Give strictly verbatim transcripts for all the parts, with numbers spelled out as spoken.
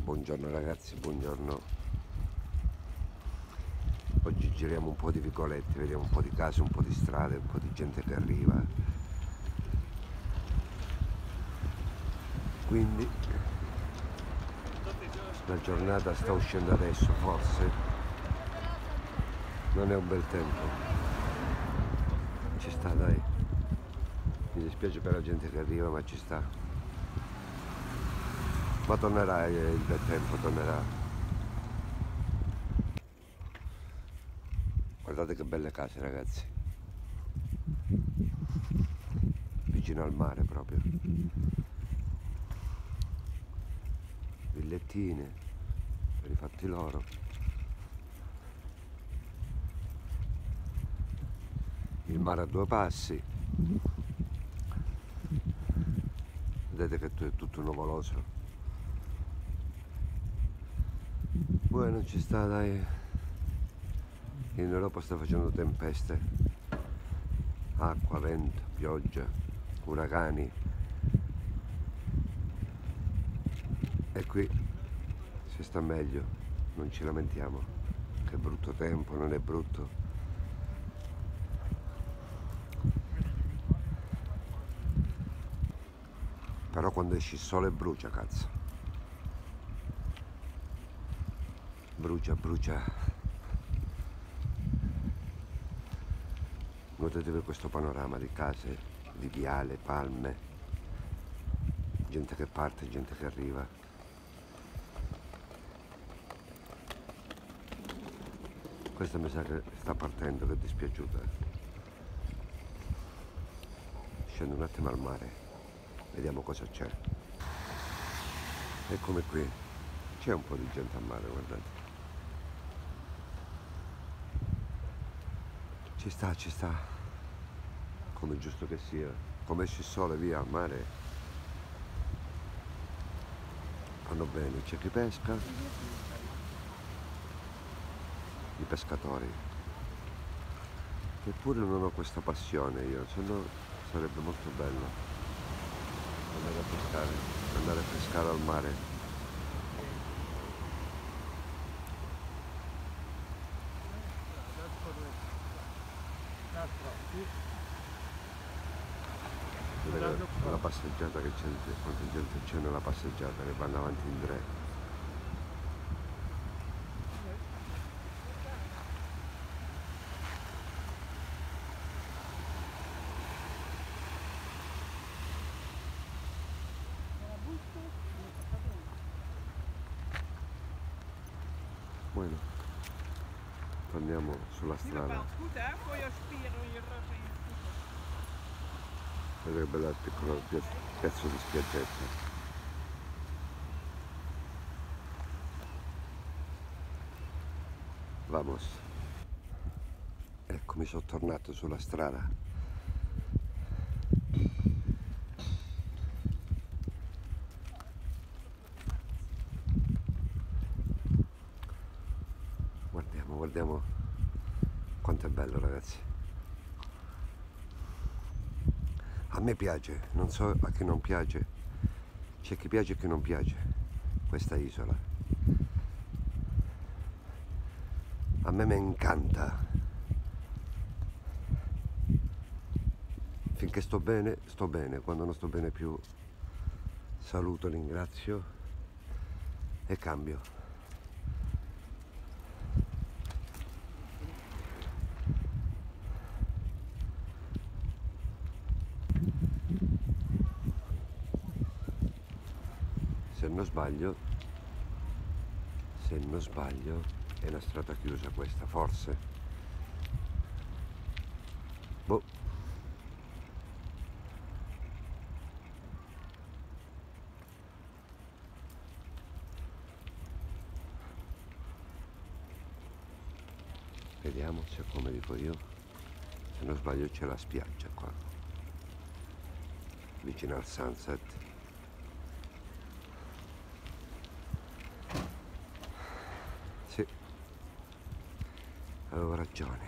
Buongiorno ragazzi, buongiorno. Oggi giriamo un po' di vicolette, vediamo un po' di case, un po' di strade, un po' di gente che arriva. Quindi la giornata sta uscendo adesso, forse non è un bel tempo. Ci sta, dai. Mi dispiace per la gente che arriva, ma ci sta. Ma tornerà il bel tempo, tornerà. Guardate che belle case ragazzi, vicino al mare proprio, villettine per i fatti loro, il mare a due passi, vedete che è tutto nuvoloso. Poi non ci sta, dai, in Europa sta facendo tempeste, acqua, vento, pioggia, uragani, e qui si sta meglio, non ci lamentiamo. Che brutto tempo, non è brutto. Però quando esce il sole brucia, cazzo, brucia, brucia. Godetevi questo panorama di case, di viale, palme, gente che parte, gente che arriva. Questa mi sa che sta partendo, che è dispiaciuta. Scendo un attimo al mare, vediamo cosa c'è. Eccomi qui, c'è un po' di gente al mare, guardate. Ci sta, ci sta, come giusto che sia. Come esce il sole via al mare, fanno bene. C'è chi pesca, i pescatori. Eppure non ho questa passione io, se no sarebbe molto bello andare a pescare, andare a pescare al mare. Vedete la passeggiata che c'è, quanta gente c'è nella passeggiata, che vanno avanti in tre. Bueno, torniamo sulla strada. Vedete che bella piccola pezzo di spiaggetta. Vamos. Eccomi, sono tornato sulla strada. Guardiamo, guardiamo quanto è bello ragazzi. A me piace, non so a chi non piace. C'è chi piace e chi non piace questa isola. A me mi incanta. Finché sto bene, sto bene. Quando non sto bene più, saluto, ringrazio e cambio. Se non sbaglio, se non sbaglio, è una strada chiusa questa, forse. Boh. Vediamo se, come dico io, se non sbaglio c'è la spiaggia qua, vicino al sunset. Sì, avevo ragione.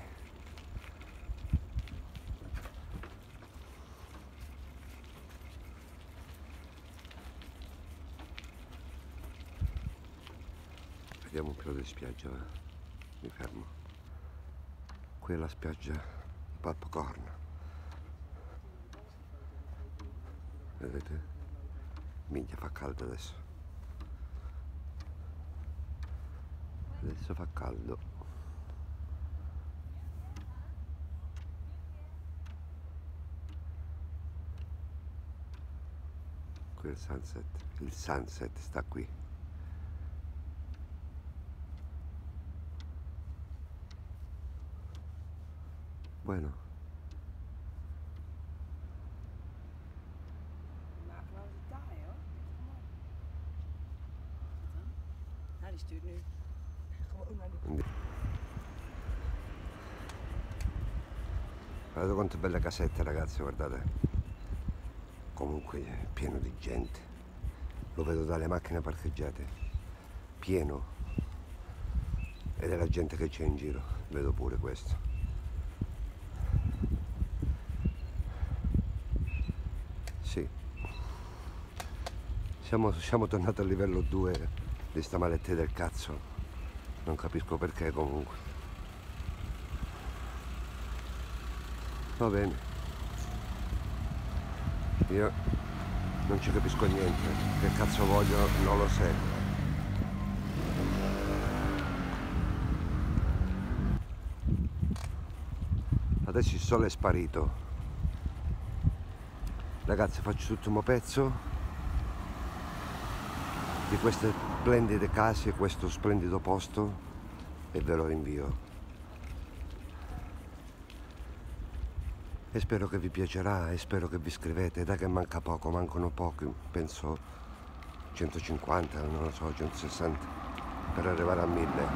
Vediamo un po' di spiaggia, va. Mi fermo. Qui è la spiaggia di Popcorn. Vedete? Minchia, fa caldo adesso. Adesso fa caldo. Qui è il sunset. Il sunset sta qui. Bueno. Die stuurt nu gewoon naar de... Guardate quante belle casette, ragazzi, guardate. Comunque è pieno di gente. Lo vedo dalle macchine parcheggiate. Pieno. Ed è la gente che c'è in giro. Vedo pure questo. Sì. Siamo, siamo tornati al livello due di sta malattia del cazzo. Non capisco perché comunque. Va bene. Io non ci capisco niente. Che cazzo voglio non lo so. Adesso il sole è sparito. Ragazzi, faccio l'ultimo pezzo di queste splendide case, questo splendido posto, e ve lo rinvio. E spero che vi piacerà e spero che vi iscrivete. Dai che manca poco, mancano pochi, penso centocinquanta, non lo so, centosessanta per arrivare a mille.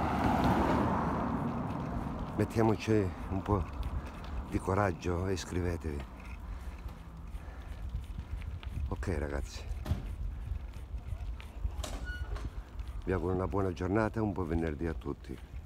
Mettiamoci un po' di coraggio e iscrivetevi. Ok ragazzi, vi auguro una buona giornata e un buon venerdì a tutti.